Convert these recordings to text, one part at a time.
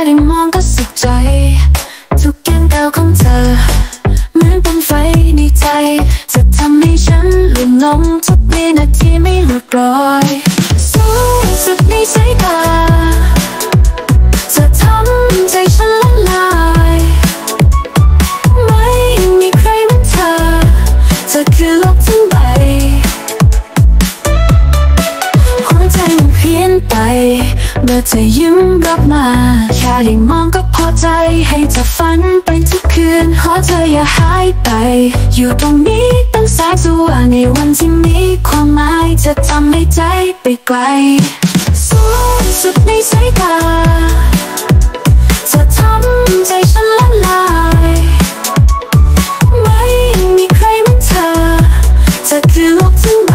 ได้มองก็สุขใจทุกการก้าวของเธอเหมือนเป็นไฟในใจจะทำให้ฉันลุ่มหลงทุกวินาทีไม่หลุดรอยสูงสุดในสายตาจะทำใจฉันละลายไม่มีใครเหมือนเธอเธอคือโลกทั้งใบหัวใจมันเพี้ยนไปเมื่อเธอยิ้มกลับมาแค่ได้มองก็พอใจให้เธอฝันไปทุกคืนขอเธออย่าหายไปอยู่ตรงนี้ตั้งแสงสว่างในวันที่มีความหมายจะทำให้ใจไปไกลสูงสุดในสายตาจะทำใจฉันละลายไม่มีใครเหมือนเธอเธอคือโลกทั้งใบ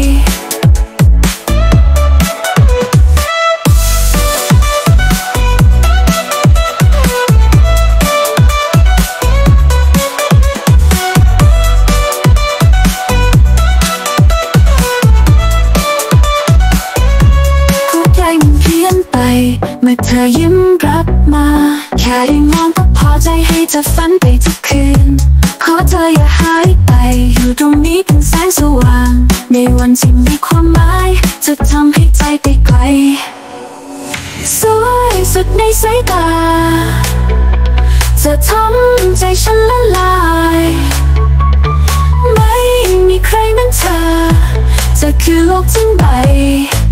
เมื่อเธอยิ้มกลับมาแค่ได้มองก็พอใจให้เธอฝันไปทุกคืนขอเธออย่าหายไปอยู่ตรงนี้เป็นแสงสว่างในวันที่มีความหมายจะทำให้ใจไปไกลสวยสุดในสายตาจะทำใจฉันละลายไม่มีใครเหมือนเธอเธอคือโลกทั้งใบ